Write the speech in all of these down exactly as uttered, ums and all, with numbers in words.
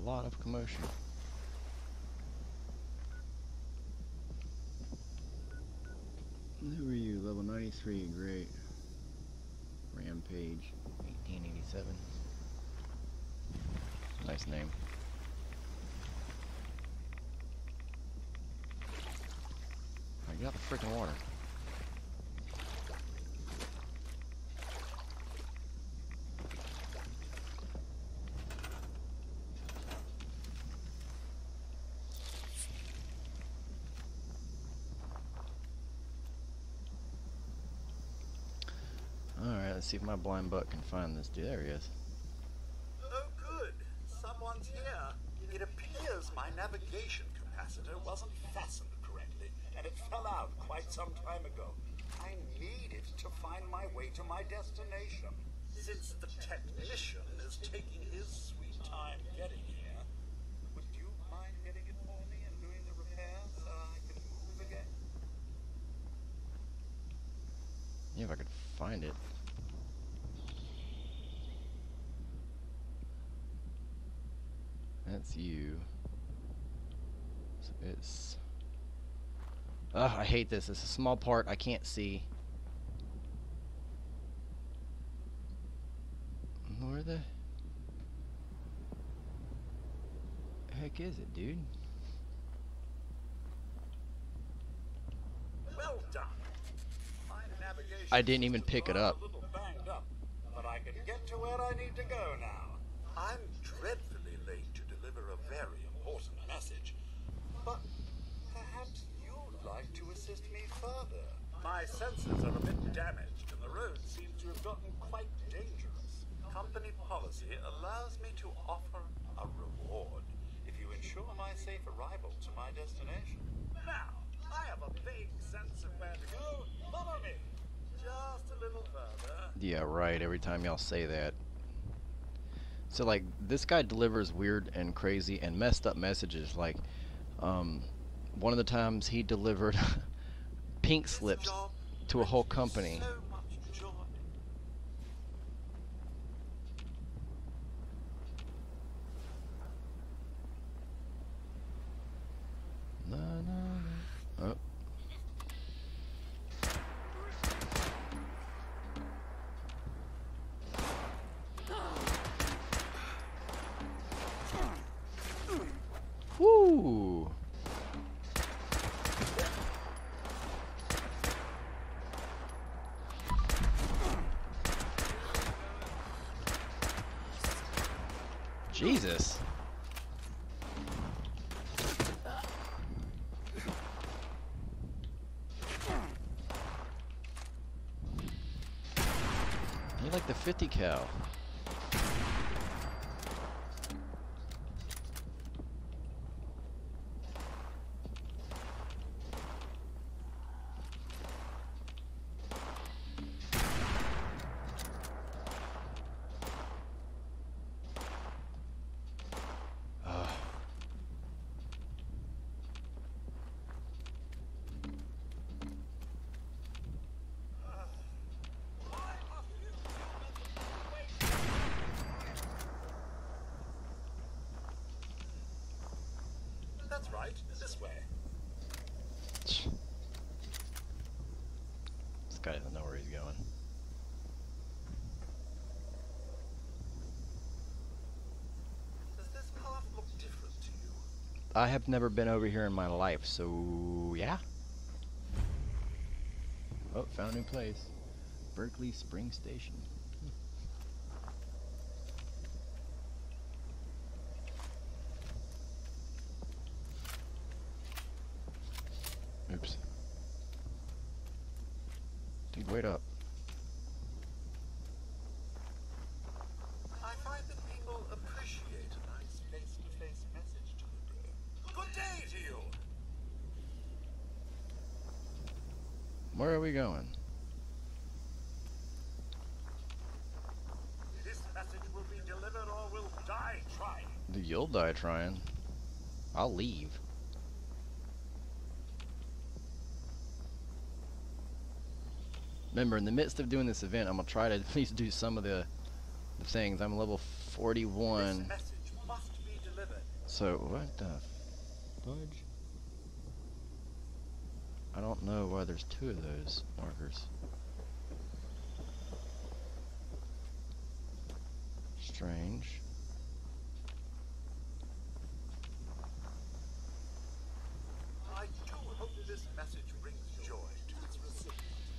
lot of commotion. Who are you? Level ninety-three, great. Rampage, eighteen eighty-seven. Nice name. I got the freaking water. Alright, let's see if my blind buck can find this dude. There he is. Oh good, someone's here. It appears my navigation capacitor wasn't fastened correctly, and it fell out quite some time ago. I need it to find my way to my destination. Since the technician is taking his sweet time getting here, would you mind getting it for me and doing the repairs so I can move again? Yeah, if I could find it. That's you. So it's... Ugh, I hate this. It's a small part I can't see. Where the heck is it, dude? Well done. My navigation I didn't even pick it up. a little banged up, but I can get to where I need to go now. I'm dreadfully late to deliver a very important message, but perhaps you'd like to assist me further. My sensors are a bit damaged, and the road seems to have gotten quite dangerous. Company policy allows me to offer a reward if you ensure my safe arrival to my destination. Now, I have a vague sense of where to go. Follow me. Just a little further. Yeah, right. Every time y'all say that. So, like, this guy delivers weird and crazy and messed up messages. Like, um, one of the times he delivered pink slips to a whole company. So much joy. Na, na, na. Oh. Woo! Jesus. You like the fifty cal. That's right, this way. This guy doesn't know where he's going. Does this path look different to you? I have never been over here in my life, so yeah. Oh, found a new place. Berkeley Spring Station. Oops. Dude, wait up. I find that people appreciate a nice face-to-face message delivery. Good day to you! Where are we going? This message will be delivered or we'll die trying. Dude, you'll die trying. I'll leave. Remember, in the midst of doing this event, I'm gonna try to at least do some of the, the things. I'm level forty-one. This message must be delivered. So, what the fudge? I don't know why there's two of those markers. Strange. I do hope this message brings joy to its recipient.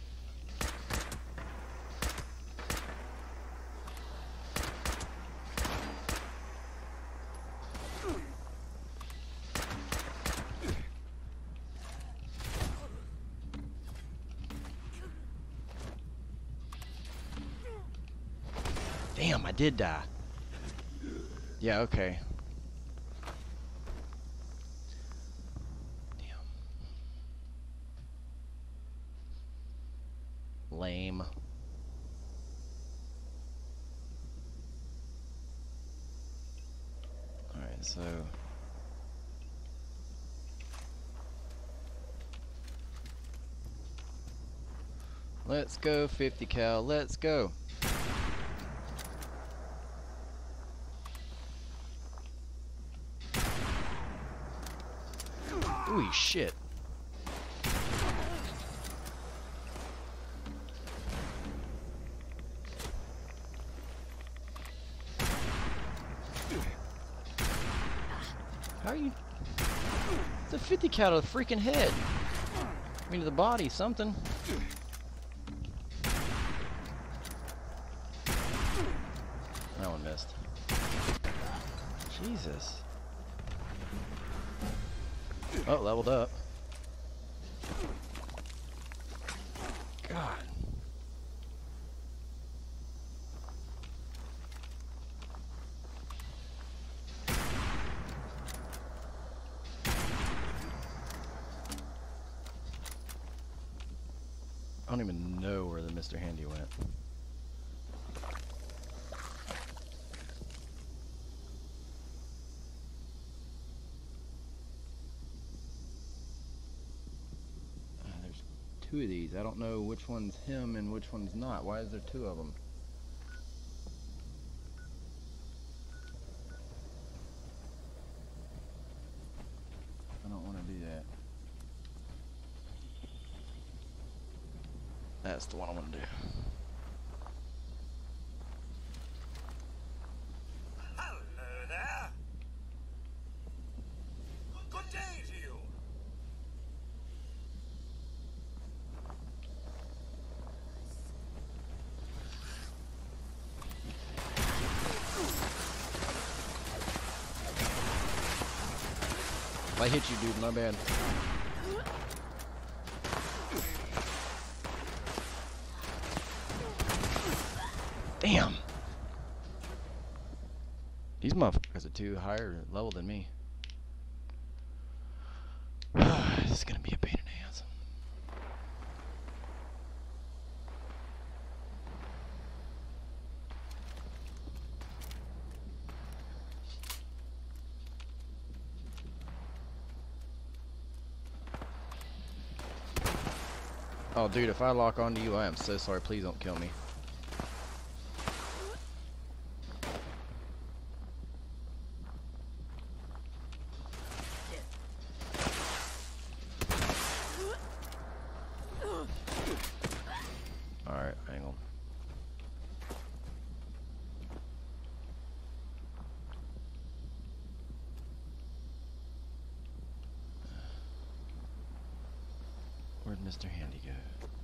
Damn, I did die. Yeah, okay. Damn. Lame. Alright, so... Let's go, fifty cal, let's go! Ooh, shit. How are you... It's a fifty cal to the freaking head. I mean to the body, something. That one missed. Jesus. Oh, leveled up. God. I don't even know where the Mister Handy went. Uh, there's two of these. I don't know which one's him and which one's not. Why is there two of them? I don't want to do that. That's the one I want to do. Hello there. Good day to you. If I hit you, dude, my bad. Damn! These motherfuckers are too higher level than me. This is gonna be a pain in the ass. Oh, dude, if I lock onto you, I am so sorry. Please don't kill me. Alright, hang on. Where'd Mister Handy go?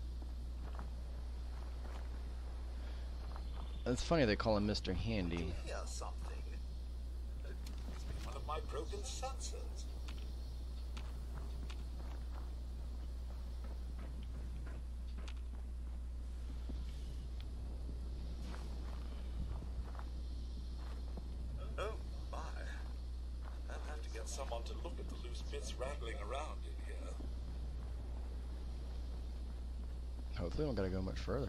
It's funny they call him Mister Handy. Hear something? It's been one of my broken sensors. Oh my. I'll have to get someone to look at the loose bits rattling around in here. Hopefully, I don't gotta go much further.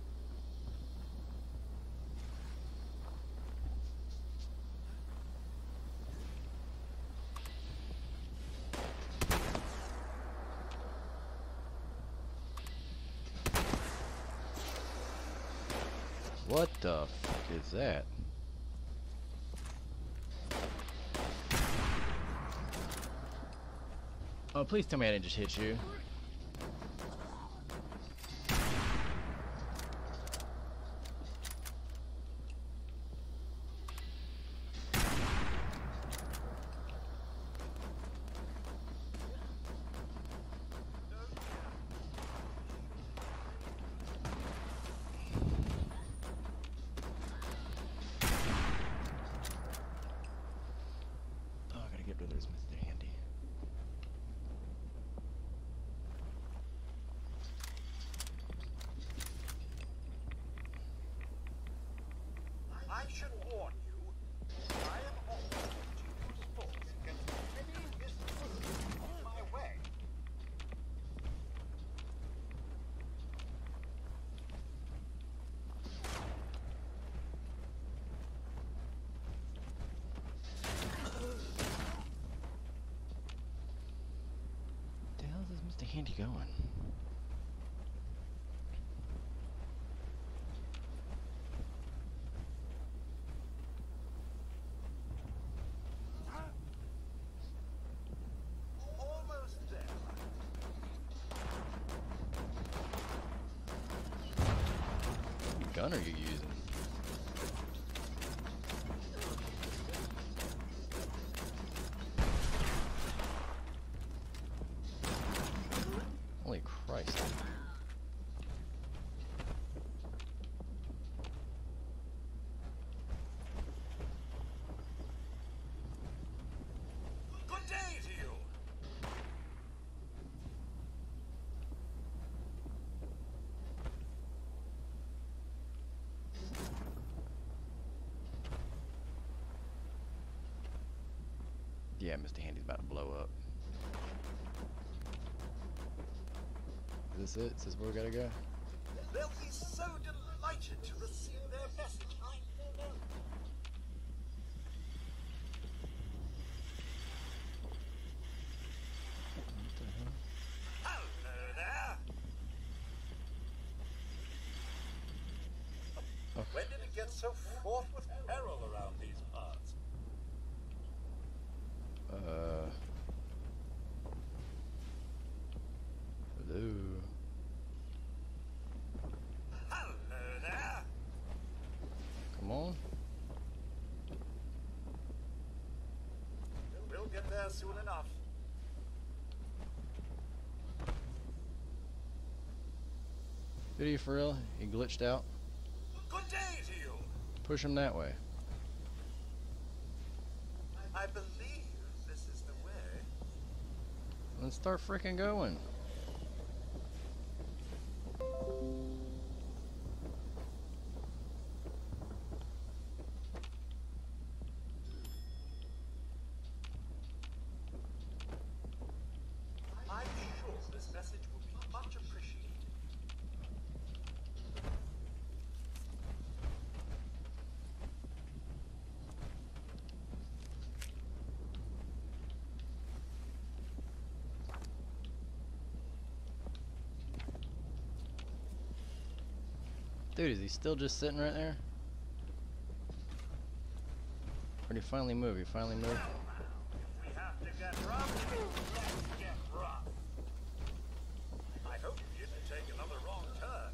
What the fuck is that? Oh, please tell me I didn't just hit you. Oh, I gotta get to this Mister Handy. I should warn you, I am authorized to use force against any misdeeds on my way. What the hell is Mister Handy going? Almost there. What gun are you using? Holy Christ. Good day to you. Yeah, Mister Handy's about to blow up. Is this it? Is this where we gotta go? They'll be so delighted to receive their message. I know. What the hell? Hello there. Oh. When did it get so fraught with peril around these parts? Uh. Hello. Hello there. Come on. We'll get there soon enough. Did he for real? He glitched out? Good day to you. Push him that way. I believe this is the way. Let's start freaking going. I'm sure this message will be much appreciated. Dude, is he still just sitting right there? Or did he finally move? He finally moved? If we have to get rough, let's get rough. I hope you didn't take another wrong turn.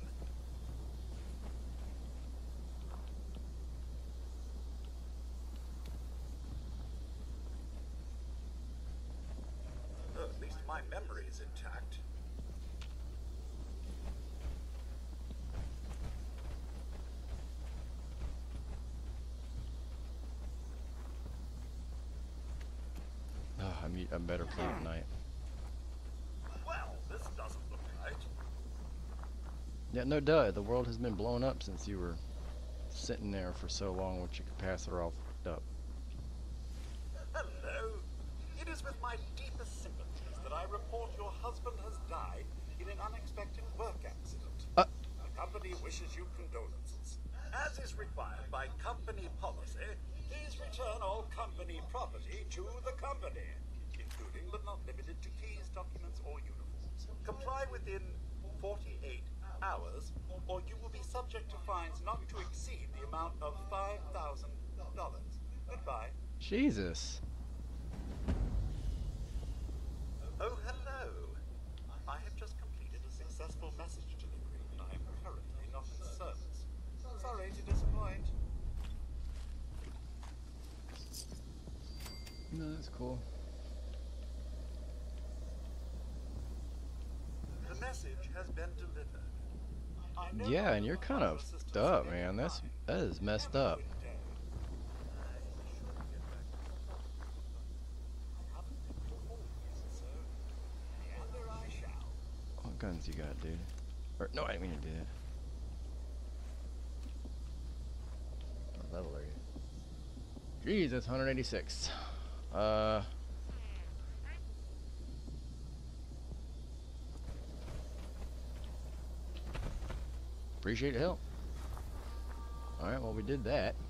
Uh, at least my memory is intact. Oh, I'm, I'm better playing at night. Well, this doesn't look right. Yeah, no duh. The world has been blown up since you were sitting there for so long with your capacitor all fucked up. Hello. It is with my deepest sympathies that I report your husband has died in an unexpected work accident. Uh. The company wishes you condolences. As is required by company policy, please return all company property to the company, including but not limited to keys, documents, or uniforms. Comply within forty-eight hours, or you will be subject to fines not to exceed the amount of five thousand dollars. Goodbye. Jesus. Oh, hello. No, that's cool. The message has been delivered. I know Yeah, my and you're little kind other of fucked sisters up, are in man. That's line. that is messed Never up. would dare. I should get back to the farm, but I haven't been to home yet, so meander I shall. What guns you got, dude? Or, no, I didn't mean to do that. What level are you? Jeez, that's one eighty-six. Uh, appreciate the help. All right, well we did that.